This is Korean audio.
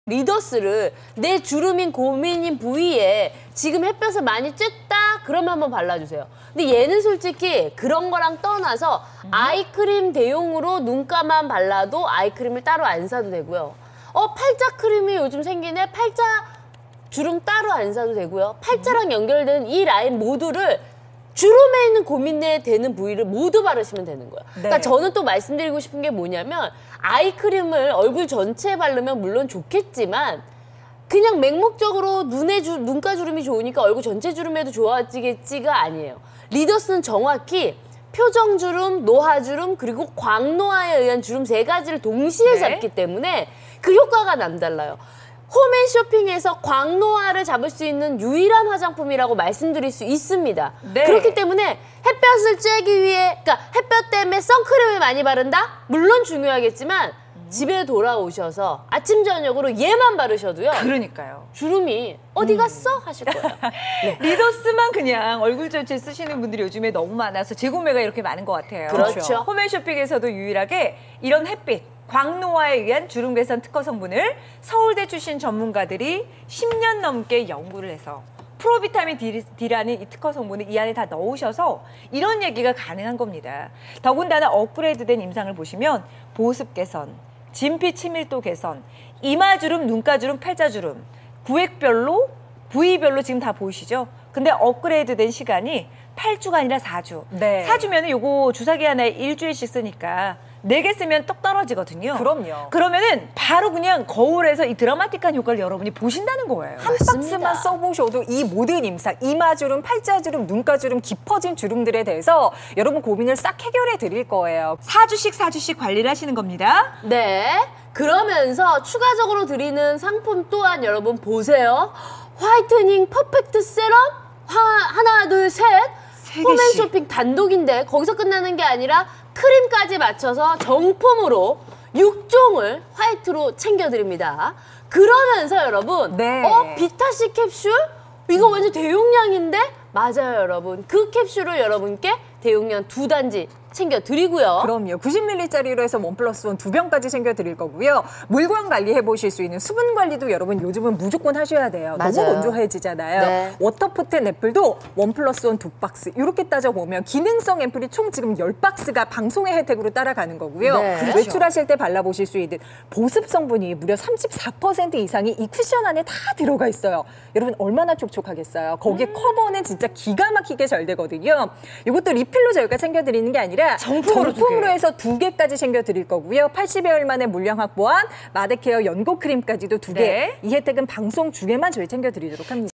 리더스를 내 주름인 고민인 부위에 지금 햇볕을 많이 쬐다 그러면 한번 발라주세요. 근데 얘는 솔직히 그런 거랑 떠나서 아이크림 대용으로 눈가만 발라도 아이크림을 따로 안 사도 되고요. 팔자 크림이 요즘 생기네. 팔자 주름 따로 안 사도 되고요. 팔자랑 연결된 이 라인 모두를 주름에 있는 고민에 되는 부위를 모두 바르시면 되는 거예요. 네. 그러니까 저는 또 말씀드리고 싶은 게 뭐냐면 아이크림을 얼굴 전체에 바르면 물론 좋겠지만 그냥 맹목적으로 눈가 주름이 좋으니까 얼굴 전체 주름에도 좋아지겠지가 아니에요. 리더스는 정확히 표정 주름, 노화 주름, 그리고 광노화에 의한 주름 세 가지를 동시에 네. 잡기 때문에 그 효과가 남달라요. 홈앤쇼핑에서 광노화를 잡을 수 있는 유일한 화장품이라고 말씀드릴 수 있습니다. 네. 그렇기 때문에 햇볕을 쬐기 위해, 그러니까 햇볕 때문에 선크림을 많이 바른다? 물론 중요하겠지만 집에 돌아오셔서 아침 저녁으로 얘만 바르셔도요. 그러니까요. 주름이 어디 갔어? 하실 거예요. 네. 리더스만 그냥 얼굴 전체 쓰시는 분들이 요즘에 너무 많아서 재구매가 이렇게 많은 것 같아요. 그렇죠. 홈앤쇼핑에서도 유일하게 이런 햇빛, 광노화에 의한 주름 개선 특허 성분을 서울대 출신 전문가들이 10년 넘게 연구를 해서 프로비타민 D라는 이 특허 성분을 이 안에 다 넣으셔서 이런 얘기가 가능한 겁니다. 더군다나 업그레이드된 임상을 보시면 보습 개선, 진피 치밀도 개선, 이마주름, 눈가주름, 팔자주름, 구획별로, 부위별로 지금 다 보이시죠? 근데 업그레이드된 시간이 8주가 아니라 4주. 네. 4주면 요거 주사기 하나에 일주일씩 쓰니까 4개 쓰면 똑 떨어지거든요. 그럼요. 그러면은 바로 그냥 거울에서 이 드라마틱한 효과를 여러분이 보신다는 거예요. 한 박스만 써보셔도 이 모든 임상, 이마주름, 팔자주름, 눈가주름, 깊어진 주름들에 대해서 여러분 고민을 싹 해결해 드릴 거예요. 4주씩 관리를 하시는 겁니다. 네. 그러면서 추가적으로 드리는 상품 또한 여러분 보세요. 화이트닝 퍼펙트 세럼 하나, 둘, 셋. 홈앤쇼핑 단독인데 거기서 끝나는 게 아니라 크림까지 맞춰서 정품으로 6종을 화이트로 챙겨드립니다. 그러면서 여러분, 네. 비타C 캡슐? 이거 완전 대용량인데? 맞아요, 여러분. 그 캡슐을 여러분께 대용량 2단지 챙겨드리고요. 그럼요. 90ml짜리로 해서 1+1 2병까지 챙겨드릴 거고요. 물광 관리해보실 수 있는 수분 관리도 여러분 요즘은 무조건 하셔야 돼요. 맞아요. 너무 건조해지잖아요. 네. 워터포텐 앰플도 1+1 2박스 이렇게 따져보면 기능성 앰플이 총 지금 10박스가 방송의 혜택으로 따라가는 거고요. 네. 그렇죠. 외출하실 때 발라보실 수 있는 보습 성분이 무려 34% 이상이 이 쿠션 안에 다 들어가 있어요. 여러분 얼마나 촉촉하겠어요. 거기에 커버는 진짜 기가 막히게 잘 되거든요. 이것도 리필로 저희가 챙겨드리는 게 아니라 정품으로 해서 2개까지 챙겨드릴 거고요. 80여일 만에 물량 확보한 마데케어 연고 크림까지도 2개. 네. 이 혜택은 방송 중에만 저희 챙겨드리도록 합니다.